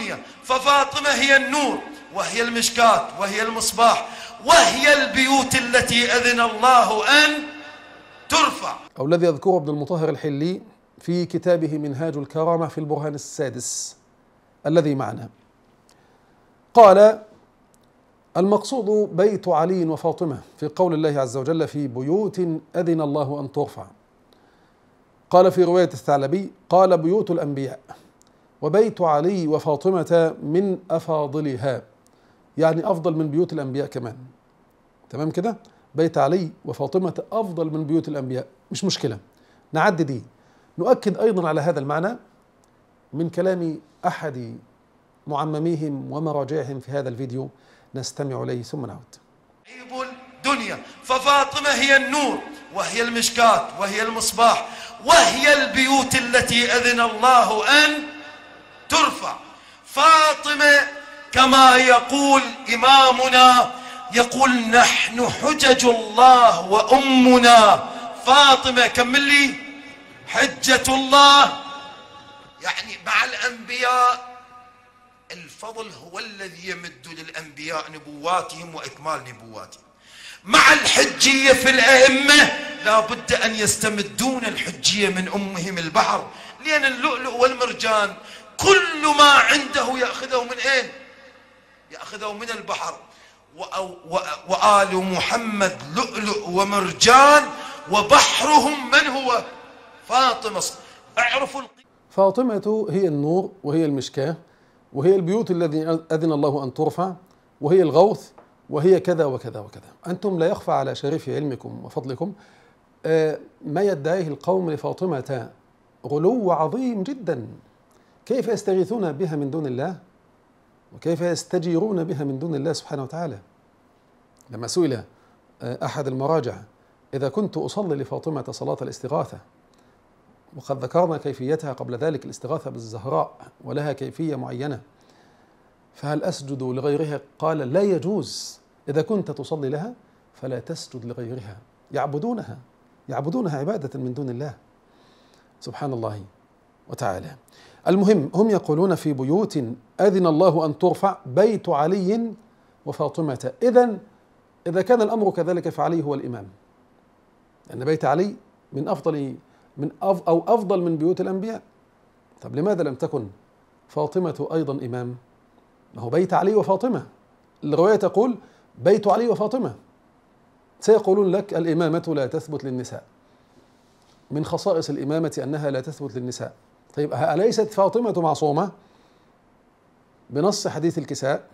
الدنيا، ففاطمة هي النور وهي المشكاة وهي المصباح وهي البيوت التي أذن الله أن ترفع. أو الذي يذكره ابن المطهر الحلي في كتابه منهاج الكرامة في البرهان السادس الذي معنا. قال: المقصود بيت علي وفاطمة في قول الله عز وجل: في بيوت أذن الله أن ترفع. قال في رواية الثعلبي: قال: بيوت الأنبياء، وبيت علي وفاطمة من أفاضلها، يعني أفضل من بيوت الأنبياء كمان. تمام كده؟ بيت علي وفاطمة أفضل من بيوت الأنبياء، مش مشكلة، نعدي دي. نؤكد أيضا على هذا المعنى من كلام أحد معمميهم ومراجعهم في هذا الفيديو، نستمع إليه ثم نعود. الدنيا، ففاطمة هي النور وهي المشكاة وهي المصباح وهي البيوت التي أذن الله أن ترفع. فاطمة كما يقول إمامنا، يقول: نحن حجج الله وأمنا فاطمة. كمل لي: حجة الله، يعني مع الأنبياء الفضل هو الذي يمد للأنبياء نبواتهم وإكمال نبواتهم. مع الحجية في الأئمة لا بد أن يستمدون الحجية من أمهم البحر، لأن اللؤلؤ والمرجان كل ما عنده يأخذه من أين؟ يأخذه من البحر. وآل محمد لؤلؤ ومرجان، وبحرهم من هو؟ فاطمة. اعرفوا فاطمة هي النور وهي المشكاة وهي البيوت الذي أذن الله أن ترفع وهي الغوث وهي كذا وكذا وكذا. أنتم لا يخفى على شريف علمكم وفضلكم ما يدعيه القوم لفاطمة غلو عظيم جدا. كيف يستغيثون بها من دون الله وكيف يستجيرون بها من دون الله سبحانه وتعالى. لما سئل أحد المراجع: إذا كنت أصلي لفاطمة صلاة الاستغاثة، وقد ذكرنا كيفيتها قبل ذلك، الاستغاثة بالزهراء ولها كيفية معينة، فهل أسجد لغيرها؟ قال: لا يجوز. إذا كنت تصلي لها فلا تسجد لغيرها. يعبدونها عبادة من دون الله سبحان الله وتعالى. المهم، هم يقولون: في بيوت أذن الله أن ترفع، بيت علي وفاطمة. إذا كان الأمر كذلك فعلي هو الإمام، لأن بيت علي أفضل من بيوت الأنبياء. طب لماذا لم تكن فاطمة أيضا إمام؟ ما هو بيت علي وفاطمة، الرواية تقول بيت علي وفاطمة. سيقولون لك: الإمامة لا تثبت للنساء، من خصائص الإمامة أنها لا تثبت للنساء. طيب أليست فاطمة معصومة بنص حديث الكساء؟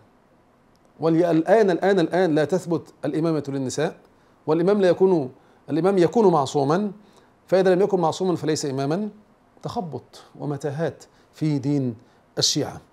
الآن لا تثبت الإمامة للنساء، والإمام يكون معصوما، فإذا لم يكن معصوما فليس إماما. تخبط ومتاهات في دين الشيعة.